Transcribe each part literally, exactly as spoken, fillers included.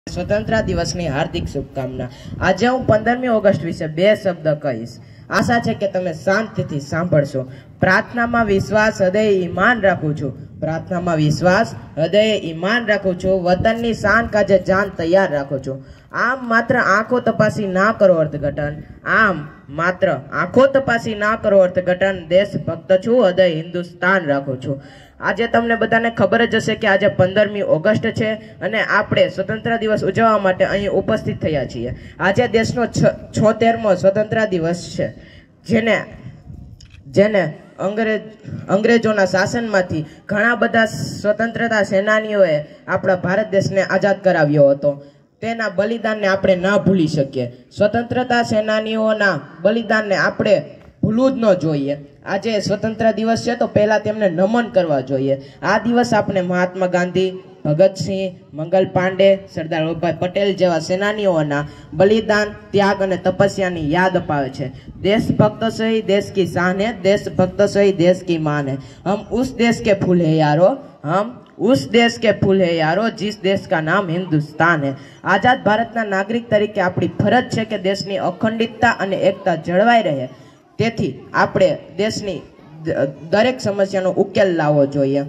स्वतंत्रता दिवसની હાર્દિક શુભકામના। આજે હું પંદરમી ઓગસ્ટ વિશે બે શબ્દ કહીશ। આશા છે કે તમે શાંતિથી સાંભળશો। પ્રાર્થનામાં વિશ્વાસ, હૃદય ઈમાન રાખું છું। પ્રાર્થનામાં વિશ્વાસ, હૃદય ઈમાન રાખું છું। વતનની શાન કાજે જાન તૈયાર રાખું છું। આમ માત્ર આંખો તપાસી ના કરો અર્થઘટન। આમ માત્ર આંખો તપાસી ના કરો અર્થઘટન। દેશભક્ત છું, હૃદય હિન્દુસ્તાન રાખું છું। આજે તમને બધાને ખબર જ હશે કે આજે પંદરમી ઓગસ્ટ છે અને આપણે સ્વતંત્ર દિવસ ઉજવવા માટે અહીં ઉપસ્થિત થયા છીએ। આજે દેશનો છોતેરમો સ્વતંત્ર દિવસ છે, જેને જેને અંગ્રેજ અંગ્રેજોના શાસનમાંથી ઘણા બધા સ્વતંત્રતા સેનાનીઓએ આપણા ભારત દેશને આઝાદ કરાવ્યો હતો। તેના બલિદાનને આપણે ના ભૂલી શકીએ। સ્વતંત્રતા સેનાનીઓના બલિદાનને આપણે ભૂલવું જ ન જોઈએ। આજે સ્વતંત્ર દિવસ છે તો પહેલા તેમને નમન કરવા જોઈએ। આ દિવસ આપણે મહાત્મા ગાંધી, ભગતસિંહ, મંગલ પાંડે, સરદાર વલ્લભભાઈ પટેલ જેવા સેનાનીઓના બલિદાન, ત્યાગ અને તપસ્યાની યાદ અપાવે છે। દેશભક્ત સહી દેશ કી શાન है, देशभक्त सही देश की मान है। हम उस देश के फूल है यारो, हम उस देश के फूल है यारो जिस देश का नाम हिंदुस्तान है। आजाद भारतना नागरिक तरीके આપણી ફરજ છે કે દેશની અખંડિતતા અને એકતા જળવાઈ રહે। તેથી આપણે દેશની દરેક સમસ્યાનો ઉકેલ લાવવો જોઈએ।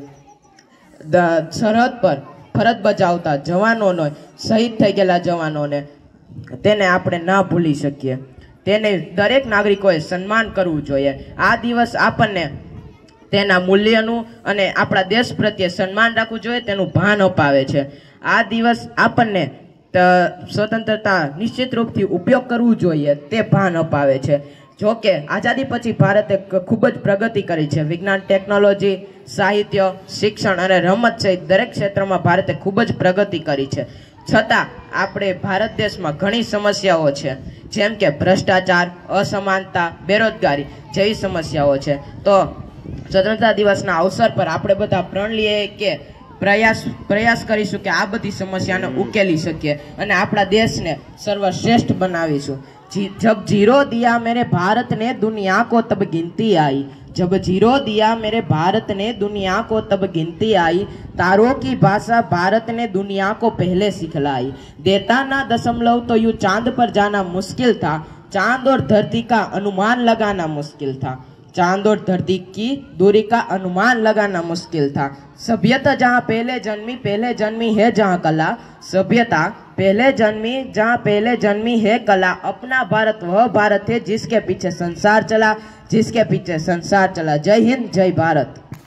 સરહદ પર ફરજ બજાવતા જવાનોને, શહીદ થઈ ગયેલા જવાનોને તેને આપણે ના ભૂલી શકીએ। તેને દરેક નાગરિકોએ સન્માન કરવું જોઈએ। આ દિવસ આપણને તેના મૂલ્યનું અને આપણા દેશ પ્રત્યે સન્માન રાખવું જોઈએ તેનું ભાન અપાવે છે। આ દિવસ આપણને સ્વતંત્રતા નિશ્ચિત રૂપથી ઉપયોગ કરવું જોઈએ તે ભાન અપાવે છે। જો કે આઝાદી પછી ભારતે ખૂબ જ પ્રગતિ કરી છે। વિજ્ઞાન, ટેકનોલોજી, સાહિત્ય, શિક્ષણ અને રમત સહિત દરેક ક્ષેત્રમાં ભારતે ખૂબ જ પ્રગતિ કરી છે। છતાં આપણે ભારત દેશમાં ઘણી સમસ્યાઓ છે, જેમ કે ભ્રષ્ટાચાર, અસમાનતા, બેરોજગારી જેવી સમસ્યાઓ છે। તો સ્વતંત્રતા દિવસના અવસર પર આપણે બધા પ્રણ લઈએ કે પ્રયાસ પ્રયાસ કરીશું કે આ બધી સમસ્યાને ઉકેલી શકીએ અને આપણા દેશને સર્વશ્રેષ્ઠ બનાવીશું। जब जीरो दिया मेरे भारत ने दुनिया को तब गिनती आई, जब जीरो दिया मेरे भारत ने दुनिया को तब गिनती आई, तारों की भाषा भारत ने दुनिया को पहले सिखलाई। देता ना दशमलव तो यूं चांद पर जाना मुश्किल था, चांद और धरती का अनुमान लगाना मुश्किल था, चांद और धरती की दूरी का अनुमान लगाना मुश्किल था। सभ्यता जहाँ पहले जन्मी पहले जन्मी है जहाँ कला, सभ्यता पहले जन्मी जहाँ पहले जन्मी है कला। अपना भारत वह भारत है जिसके पीछे संसार चला, जिसके पीछे संसार चला। जय हिंद, जय भारत।